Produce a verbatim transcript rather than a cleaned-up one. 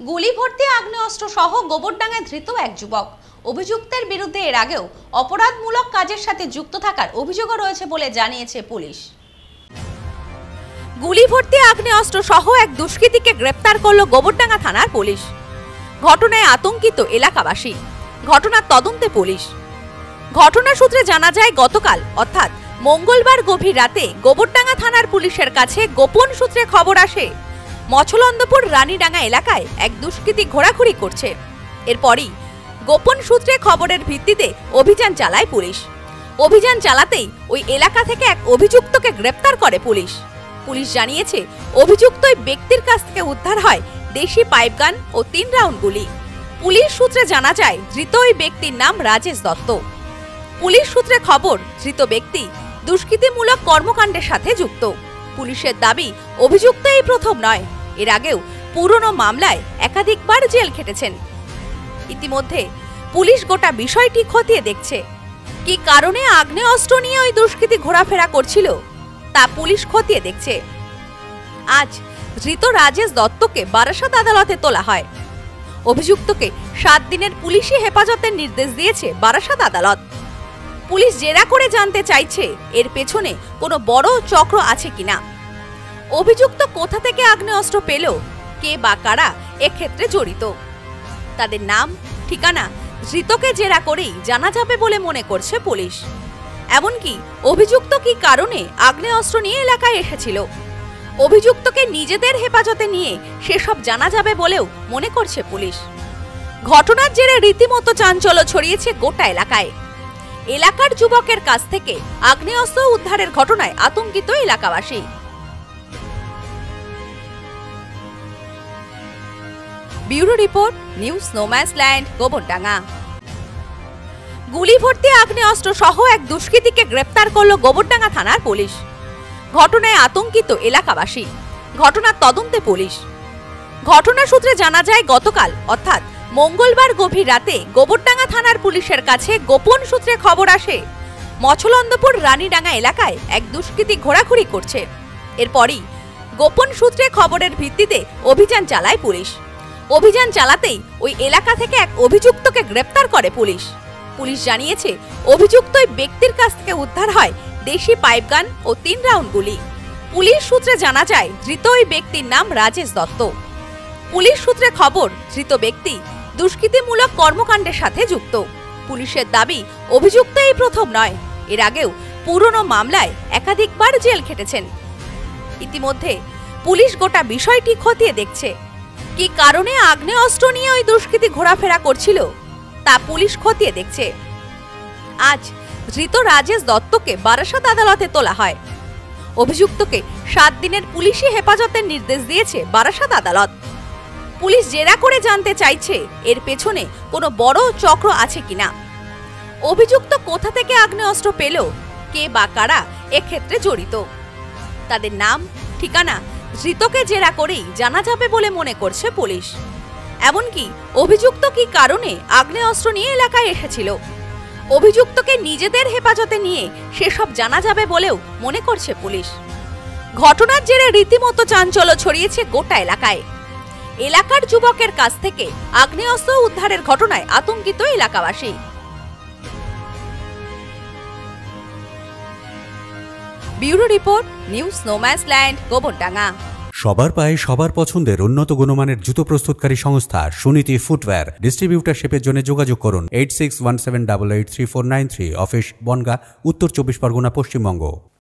গুলি ভর্তি আগ্নেয়াস্ত্র সহ গোবরডাঙ্গায় ধৃত এক যুবক। অভিযুক্তের বিরুদ্ধে এর আগেও অপরাধমূলক কাজের সাথে যুক্ত থাকার অভিযোগও রয়েছে বলে জানিয়েছে পুলিশ। গুলি ভর্তি আগ্নেয়াস্ত্র সহ এক দুষ্কৃতীকে গ্রেপ্তার করল গোবরডাঙ্গা থানার পুলিশ। ঘটনায় আতঙ্কিত এলাকাবাসী। ঘটনার তদন্তে পুলিশ। ঘটনা সূত্রে জানা যায়, গতকাল অর্থাৎ মঙ্গলবার গভীর রাতে গোবরডাঙ্গা থানার পুলিশের কাছে গোপন সূত্রে খবর আসে মছলন্দপুর রানীডাঙ্গা এলাকায় এক দুষ্কৃতী ঘোরাঘুরি করছে। এরপরই গোপন সূত্রে খবরের ভিত্তিতে অভিযান চালায় পুলিশ। অভিযান চালাতেই ওই এলাকা থেকে এক অভিযুক্তকে গ্রেপ্তার করে পুলিশ। পুলিশ জানিয়েছে, অভিযুক্ত ওই ব্যক্তির কাছ থেকে উদ্ধার হয় দেশি পাইপগান ও তিন রাউন্ড গুলি। পুলিশ সূত্রে জানা যায়, ধৃত ওই ব্যক্তির নাম রাজেশ দত্ত। পুলিশ সূত্রে খবর, ধৃত ব্যক্তি দুষ্কৃতিমূলক কর্মকাণ্ডের সাথে যুক্ত। পুলিশের দাবি, অভিযুক্ত এই প্রথম নয়, এর আগেও পুরনো মামলায় একাধিকবার জেল খেটেছেন। ইতিমধ্যে পুলিশ গোটা বিষয়টি খতিয়ে দেখছে। কি কারণে আগ্নেয়াস্ত্র নিয়ে ওই দুষ্কৃতী ঘোরাফেরা করছিল তা পুলিশ খতিয়ে দেখছে। আজ ধৃত রাজেশ দত্তকে বারাসাত আদালতে তোলা হয়। অভিযুক্তকে সাত দিনের পুলিশি হেফাজতের নির্দেশ দিয়েছে বারাসাত আদালত। পুলিশ জেরা করে জানতে চাইছে এর পেছনে কোনো বড় চক্র আছে কিনা। অভিযুক্ত কোথা থেকে আগ্নেয়াস্ত্র পেল, কে বা কারা এক্ষেত্রে জড়িত, তাদের নাম ঠিকানা ধৃতকে জেরা করেই জানা যাবে বলে মনে করছে পুলিশ। এমনকি অভিযুক্ত কি কারণে আগ্নেয়াস্ত্র নিয়ে এলাকায় এসেছিল, অভিযুক্তকে নিজেদের হেফাজতে নিয়ে সেসব জানা যাবে বলেও মনে করছে পুলিশ। ঘটনার জেরে রীতিমতো চাঞ্চল্য ছড়িয়েছে গোটা এলাকায়। এলাকার যুবকের কাছ থেকে আগ্নেয়াস্ত্র উদ্ধারের ঘটনায় আতঙ্কিত এলাকাবাসী। Bureau report, news no man's land, Gobardanga. গুলি ভর্তি আগ্নেয়াস্ত্র সহ এক দুষ্কৃতীকে গ্রেপ্তার করল গোবরডাঙ্গা থানার পুলিশ। ঘটনায় আতঙ্কিত এলাকাবাসী। ঘটনার তদন্তে পুলিশ। ঘটনা সূত্রে জানা যায়, গতকাল অর্থাৎ মঙ্গলবার গভীর রাতে গোবরডাঙ্গা থানার পুলিশের কাছে গোপন সূত্রে খবর আসে মছলন্দপুর রানীডাঙ্গা এলাকায় এক দুষ্কৃতী ঘোরাঘুরি করছে। এরপরই গোপন সূত্রে খবরের ভিত্তিতে অভিযান চালায় পুলিশ। অভিযান চালাতেই ওই এলাকা থেকে এক অভিযুক্তকে গ্রেপ্তার করে পুলিশ। পুলিশ জানিয়েছে, অভিযুক্ত ওই ব্যক্তির কাছ থেকে উদ্ধার হয় দেশি পাইপগান ও তিন রাউন্ড গুলি। পুলিশ সূত্রে জানা যায়, ধৃত ওই ব্যক্তির নাম রাজেশ দত্ত। পুলিশ সূত্রে খবর, ধৃত ব্যক্তি দুষ্কৃতিমূলক কর্মকাণ্ডের সাথে যুক্ত। পুলিশের দাবি, অভিযুক্ত এই প্রথম নয়, এর আগেও পুরনো মামলায় একাধিকবার জেল খেটেছেন। ইতিমধ্যে পুলিশ গোটা বিষয়টি খতিয়ে দেখছে। কি কারণে আগ্নেয়াস্ত্র নিয়ে ওই দুষ্কৃতী ঘোরাফেরা করছিল তা পুলিশ খতিয়ে দেখছে। আজ ধৃত রাজেশ দত্তকে বারাসাত আদালতে তোলা হয়। অভিযুক্তকে সাত দিনের পুলিশি হেফাজতের নির্দেশ দিয়েছে বারাসাত আদালত। পুলিশ জেরা করে জানতে চাইছে এর পেছনে কোনো বড় চক্র আছে কিনা। অভিযুক্ত কোথা থেকে আগ্নেয়াস্ত্র পেল, কে বা কারা এক্ষেত্রে জড়িত, তাদের নাম ঠিকানা ধৃতকে জেরা করেই জানা যাবে বলে মনে করছে পুলিশ। এমনকি অভিযুক্ত কি কারণে আগ্নেয়াস্ত্র নিয়ে এলাকায় এসেছিল, অভিযুক্তকে নিজেদের হেফাজতে নিয়ে সেসব জানা যাবে বলেও মনে করছে পুলিশ। ঘটনার জেরে রীতিমতো চাঞ্চল্য ছড়িয়েছে গোটা এলাকায়। এলাকার যুবকের কাছ থেকে আগ্নেয়াস্ত্র উদ্ধারের ঘটনায় আতঙ্কিত এলাকাবাসী। Bureau report, news no man's land, Gobardanga. সবার পায়ে সবার পছন্দের উন্নত গুণমানের জুতো প্রস্তুতকারী সংস্থা সুনীতি ফুটওয়্যার। ডিস্ট্রিবিউটারশিপের জন্য যোগাযোগ করুন eight six one seven double eight three four nine three. Office Bongaon, উত্তর চব্বিশ পরগনা, পশ্চিমবঙ্গ।